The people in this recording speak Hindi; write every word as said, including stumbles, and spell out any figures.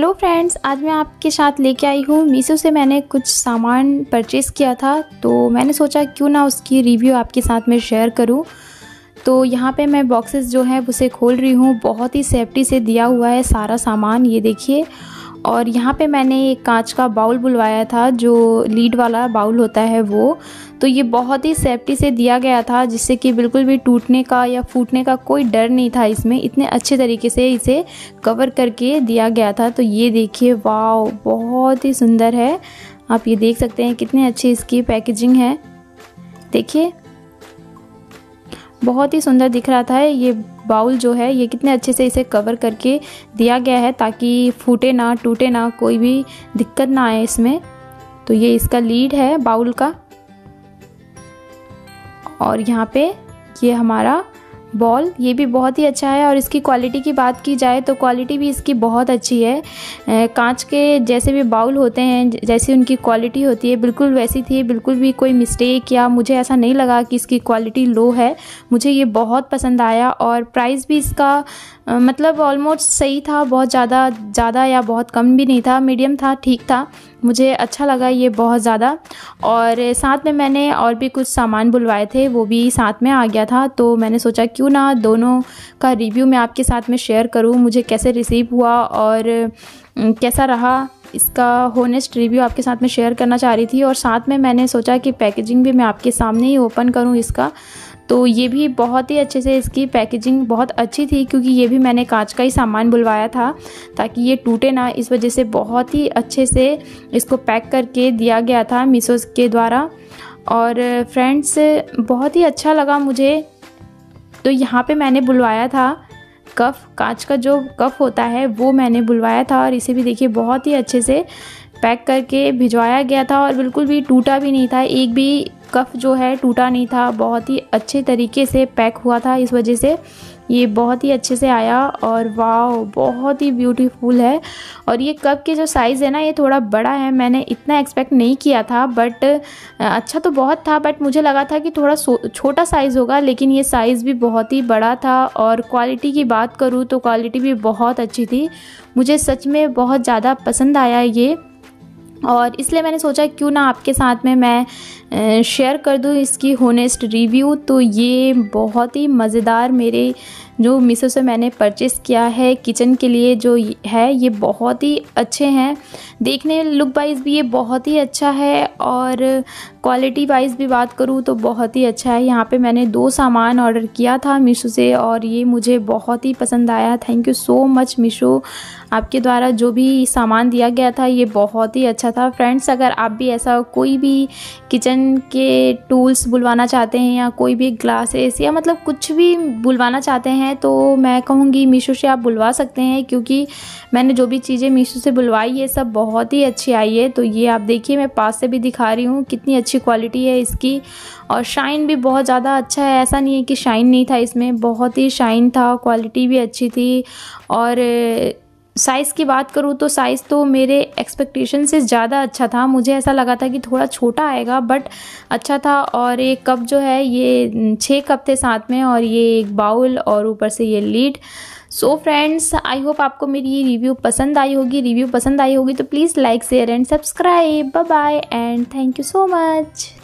हेलो फ्रेंड्स, आज मैं आपके साथ लेके आई हूँ मीशो से मैंने कुछ सामान परचेज़ किया था, तो मैंने सोचा क्यों ना उसकी रिव्यू आपके साथ में शेयर करूँ। तो यहाँ पे मैं बॉक्सेस जो है उसे खोल रही हूँ। बहुत ही सेफ्टी से दिया हुआ है सारा सामान, ये देखिए। और यहाँ पे मैंने एक कांच का बाउल बुलवाया था, जो लीड वाला बाउल होता है वो। तो ये बहुत ही सेफ्टी से दिया गया था, जिससे कि बिल्कुल भी टूटने का या फूटने का कोई डर नहीं था इसमें। इतने अच्छे तरीके से इसे कवर करके दिया गया था। तो ये देखिए, वाव, बहुत ही सुंदर है। आप ये देख सकते हैं कितनी अच्छी इसकी पैकेजिंग है। देखिए, बहुत ही सुंदर दिख रहा था ये बाउल जो है, ये कितने अच्छे से इसे कवर करके दिया गया है ताकि फूटे ना, टूटे ना, कोई भी दिक्कत ना आए इसमें। तो ये इसका लीड है बाउल का। और यहाँ पे ये हमारा बॉल, ये भी बहुत ही अच्छा है। और इसकी क्वालिटी की बात की जाए तो क्वालिटी भी इसकी बहुत अच्छी है। कांच के जैसे भी बाउल होते हैं, जैसी उनकी क्वालिटी होती है, बिल्कुल वैसी थी। बिल्कुल भी कोई मिस्टेक या मुझे ऐसा नहीं लगा कि इसकी क्वालिटी लो है। मुझे ये बहुत पसंद आया। और प्राइस भी इसका मतलब ऑलमोस्ट सही था, बहुत ज़्यादा ज़्यादा या बहुत कम भी नहीं था, मीडियम था, ठीक था। मुझे अच्छा लगा ये बहुत ज़्यादा। और साथ में मैंने और भी कुछ सामान बुलवाए थे, वो भी साथ में आ गया था। तो मैंने सोचा क्यों ना दोनों का रिव्यू मैं आपके साथ में शेयर करूं, मुझे कैसे रिसीव हुआ और कैसा रहा, इसका होनेस्ट रिव्यू आपके साथ में शेयर करना चाह रही थी। और साथ में मैंने सोचा कि पैकेजिंग भी मैं आपके सामने ही ओपन करूं इसका। तो ये भी बहुत ही अच्छे से, इसकी पैकेजिंग बहुत अच्छी थी, क्योंकि ये भी मैंने कांच का ही सामान बुलवाया था ताकि ये टूटे ना, इस वजह से बहुत ही अच्छे से इसको पैक करके दिया गया था मीशो के द्वारा। और फ्रेंड्स, बहुत ही अच्छा लगा मुझे। तो यहाँ पे मैंने बुलवाया था कप, कांच का जो कप होता है वो मैंने बुलवाया था। और इसे भी देखिए बहुत ही अच्छे से पैक करके भिजवाया गया था और बिल्कुल भी टूटा भी नहीं था। एक भी कप जो है टूटा नहीं था, बहुत ही अच्छे तरीके से पैक हुआ था, इस वजह से ये बहुत ही अच्छे से आया। और वाह, बहुत ही ब्यूटीफुल है। और ये कप के जो साइज़ है ना, ये थोड़ा बड़ा है। मैंने इतना एक्सपेक्ट नहीं किया था, बट अच्छा तो बहुत था, बट मुझे लगा था कि थोड़ा छोटा साइज़ होगा, लेकिन ये साइज़ भी बहुत ही बड़ा था। और क्वालिटी की बात करूँ तो क्वालिटी भी बहुत अच्छी थी। मुझे सच में बहुत ज़्यादा पसंद आया ये। और इसलिए मैंने सोचा क्यों ना आपके साथ में मैं शेयर कर दूं इसकी होनेस्ट रिव्यू। तो ये बहुत ही मज़ेदार, मेरे जो मीशो से मैंने परचेज़ किया है किचन के लिए जो है, ये बहुत ही अच्छे हैं। देखने लुक वाइज भी ये बहुत ही अच्छा है, और क्वालिटी वाइज भी बात करूँ तो बहुत ही अच्छा है। यहाँ पे मैंने दो सामान ऑर्डर किया था मीशो से, और ये मुझे बहुत ही पसंद आया। Thank you so much Meesho, आपके द्वारा जो भी सामान दिया गया था ये बहुत ही अच्छा था। फ्रेंड्स, अगर आप भी ऐसा कोई भी किचन के टूल्स बुलवाना चाहते हैं, या कोई भी ग्लासेस या मतलब कुछ भी बुलवाना चाहते हैं, तो मैं कहूँगी मीशो से आप बुलवा सकते हैं, क्योंकि मैंने जो भी चीज़ें मीशो से बुलवाई ये सब बहुत ही अच्छी आई है। तो ये आप देखिए, मैं पास से भी दिखा रही हूँ कितनी अच्छी क्वालिटी है इसकी। और शाइन भी बहुत ज़्यादा अच्छा है, ऐसा नहीं है कि शाइन नहीं था इसमें, बहुत ही शाइन था। क्वालिटी भी अच्छी थी। और साइज़ की बात करूँ तो साइज़ तो मेरे एक्सपेक्टेशन से ज़्यादा अच्छा था। मुझे ऐसा लगा था कि थोड़ा छोटा आएगा, बट अच्छा था। और ये कप जो है, ये छः कप थे साथ में, और ये एक बाउल, और ऊपर से ये lead. So friends, I hope आपको मेरी ये रिव्यू पसंद आई होगी। रिव्यू पसंद आई होगी तो please like, share and subscribe. Bye bye and thank you so much.